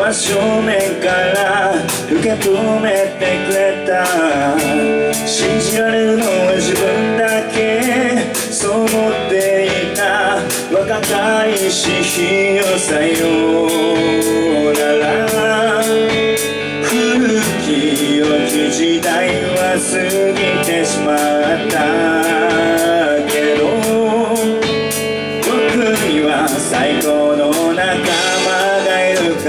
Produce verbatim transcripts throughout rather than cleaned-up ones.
真正面から受け止めてくれた。信じられるのは自分だけ、そう思っていた。若かりし日をさようなら。古き良き時代は過ぎてしまったけど、僕には最高の仲間がいるから。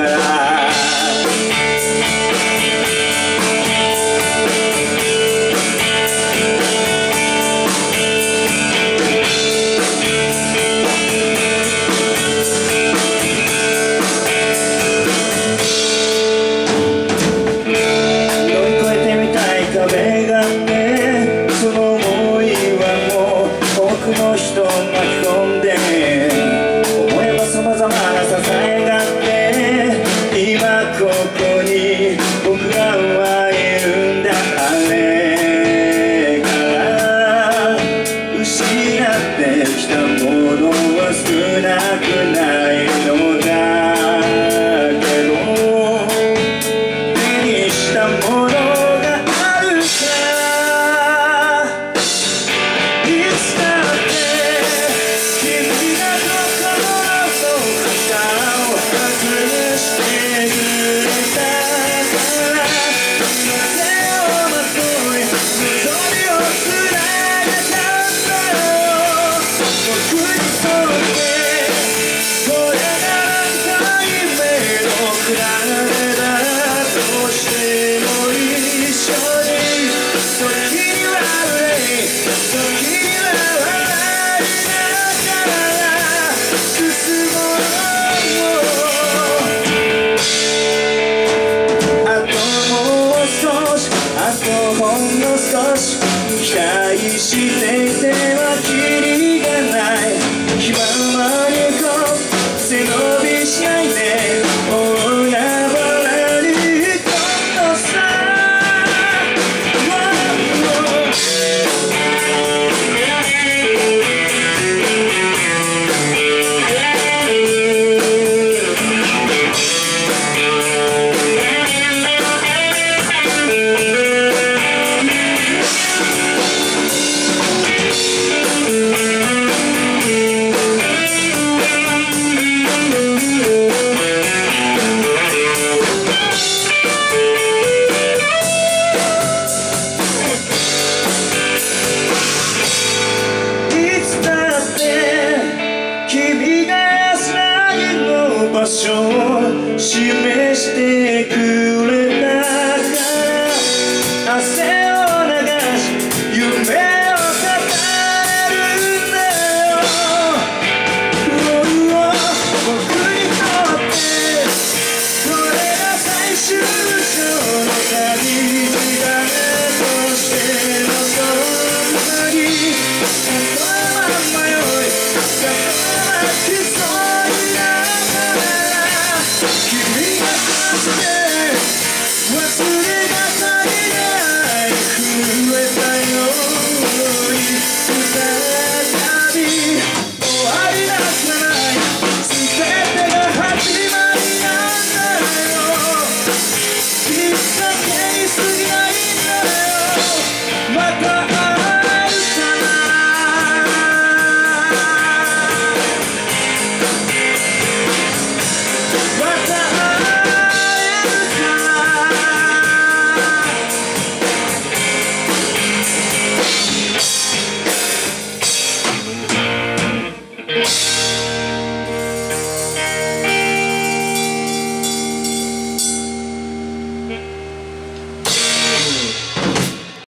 壁があって、その想いはもう多くの人を巻き込んで、思えば様々な支えがあって、今ここに僕らはいるんだ。あれから失ってきたものは少なくないのだけど、手にしたもの期待していてはキリがない。気ままにこう背伸びしないで、大海原に今度さ。場所を示してくれたから、汗を流し夢を語れるんだよ。僕にとってこれが最終章の旅だとしても、そんなに例えば迷い、例えばきそうになる。忘れが足りない震えたように再び終わりなくない全てが始まりなんだよ。きっかけに過ぎないんだよ。また会えるかな。またyou